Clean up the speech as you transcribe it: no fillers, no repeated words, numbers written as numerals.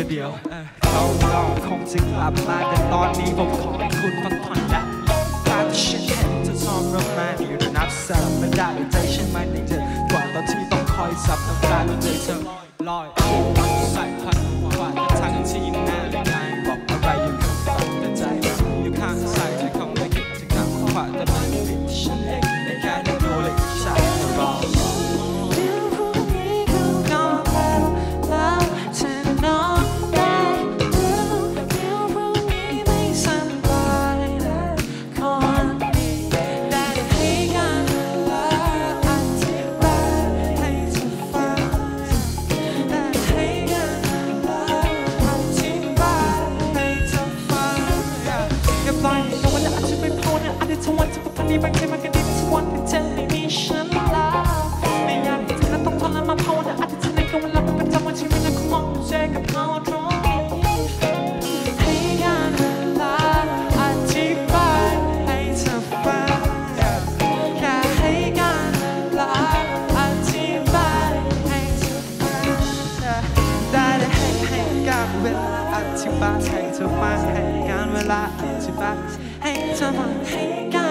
เดี๋ยวเขาก็คงจะกลับมาแต่ตอนนี้ผมขอให้คุณพักผ่อนและการที่ฉันเห็นเธอชอบมากๆอยู่ในนับสับไม่ได้ใจฉันไม่ในเธอกว่าตอนที่ต้องคอยซับน้ำตาด้วยใจเธอลอยใส่พันกว่าทั้งที่หน้าและกายบอกอะไรอยู่ข้างฝันแต่ใจอยู่ข้างใส่ใจคงไม่คิดถึงคำขวัญแต่มันผิดที่ฉันเองในแค่ได้ดูเลยใช่รอบางทีมันก็ดีสักวันที่เธอไม่มีฉันแล้วไม่อยากให้เธอต้องทนและมาภาวนาอาจจะเธอในกลางวันเป็นประจำวันชีวิตนั้นคงมองเจอกับเราตรงนี้ให้การเวลาอธิบายให้เธอฟังแค่ให้การเวลาอธิบายให้เธอฟังได้ให้การเวลาอธิบายให้เธอฟังให้การเวลาอธิบายให้เธอฟังให้การ